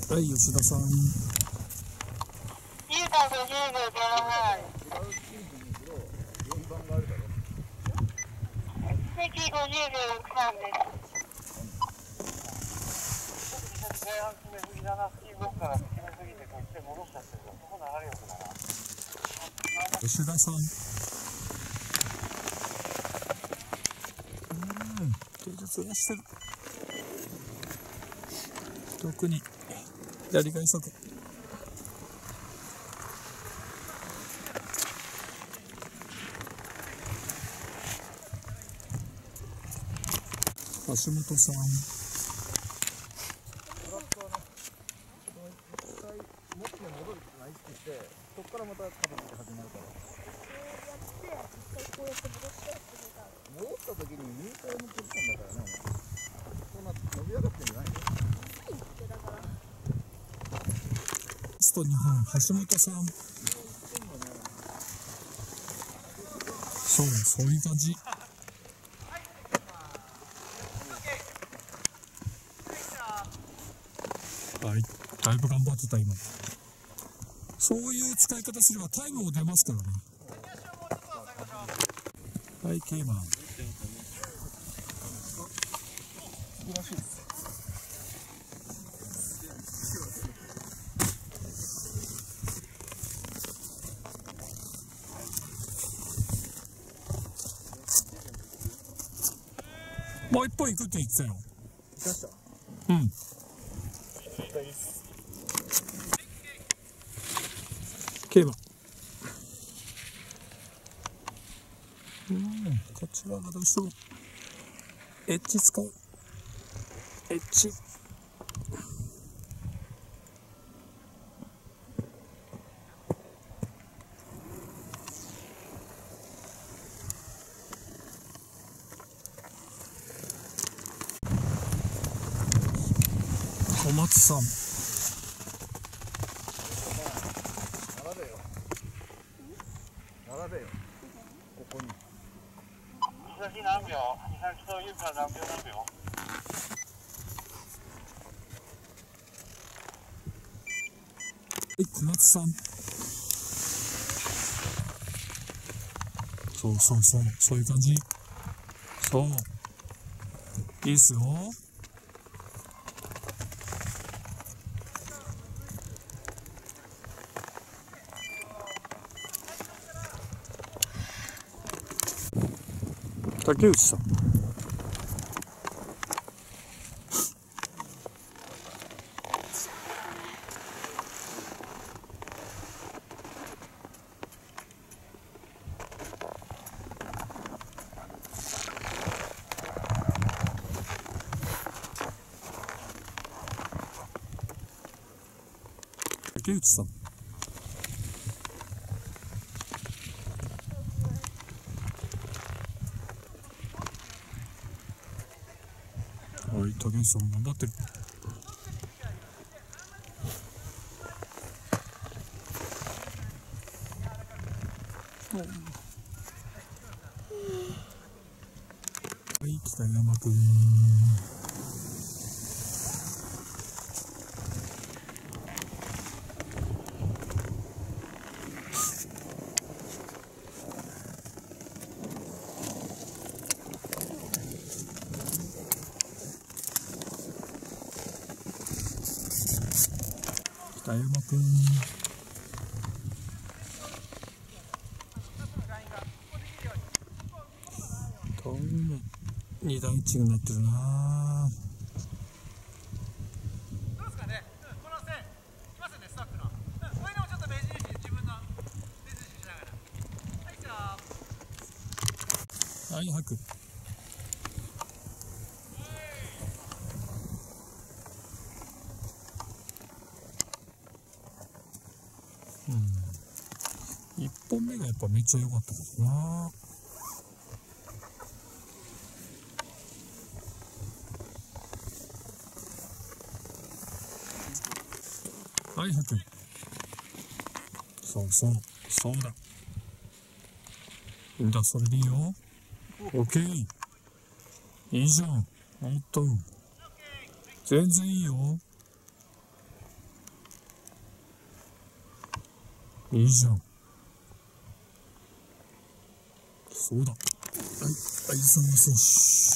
はい、吉田さん。吉田さん。芸術がしてる。特に左外足。橋本さん。そこからまた多分始まるから。戻った時に右からのポジションだからね。そんな伸び上がってんじゃないの？スト2本、橋本さん。そういう感じ。はい、だいぶ頑張ってた今。そういう使い方すればタイムも出ますからね。はい、ケイマン。もう一本行くって言ってたよ。うん。ケイマン。こちらがどうしてもエッジ使う。エッジ。小松さん。並べよ。ここに。先何秒？先というか何秒？はい、小松さん。そういう感じ。そう。いいっすよ。竹内さん。竹内さん。はい、竹内さん頑張ってる。はい、北山くん。北山くん。2段1になってるな。 どうですかね、この線、来ますね、スタッフの。これでもちょっと目印、自分の目印しながら。はい、じゃあ。 はい、吐く。1本目がやっぱめっちゃ良かったですな。はい、吐く。そうだ。いいんだ、それでいいよ。オッケー。いいじゃん。ほんと。全然いいよ。 いいじゃん。そうだ。はい、はい、そんな選手。